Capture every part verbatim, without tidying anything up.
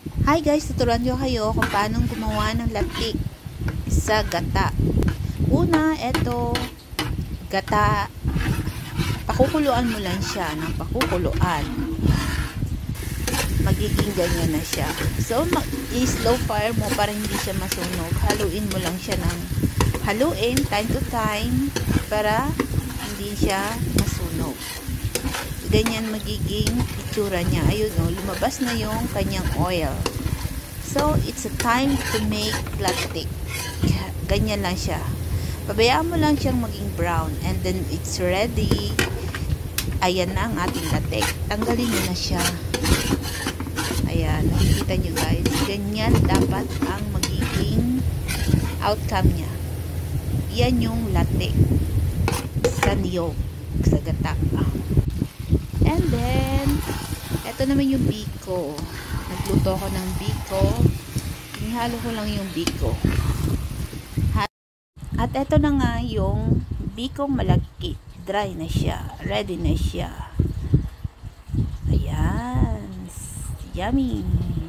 Hi guys, tuturuan ko kayo kung paano gumawa ng latik sa gata. Una, eto, gata, pakukuluan mo lang siya ng pakukuluan. Magiging ganyan na siya. So, i-slow fire mo para hindi siya masunog. Haluin mo lang siya ng haluin time to time para hindi siya masunog. Ganyan magiging itsura niya. Ayun o, lumabas na yung kanyang oil. So, it's a time to make latik. Ganyan lang siya. Pabayaan mo lang siyang maging brown and then it's ready. Ayan na ang ating latik. Tanggalin mo na siya. Ayan, nakikita nyo guys. Ganyan dapat ang magiging outcome niya. Yan yung latik sa niyog, sa gata. And then, eto naman yung biko. Nagluto ko ng biko. Inihalo ko lang yung biko. At eto na nga yung bikong malagkit. Dry na siya. Ready na siya. Ayan. Yummy.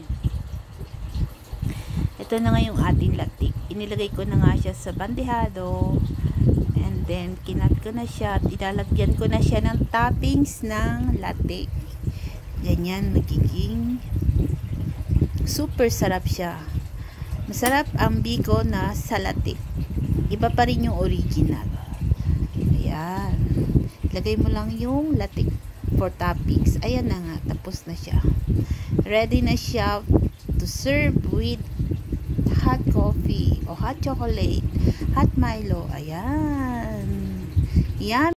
Ito na nga yung ating latik. Inilagay ko na nga siya sa bandehado. And then, kinat ko na siya at ilalagyan ko na siya ng toppings ng latik. Ganyan, magiging super sarap siya. Masarap ang biko na sa latik. Iba pa rin yung original. Ayan. Ilagay mo lang yung latik for toppings. Ayan na nga, tapos na siya. Ready na siya to serve with hot coffee o hot chocolate, hot Milo. Ayan. Yan.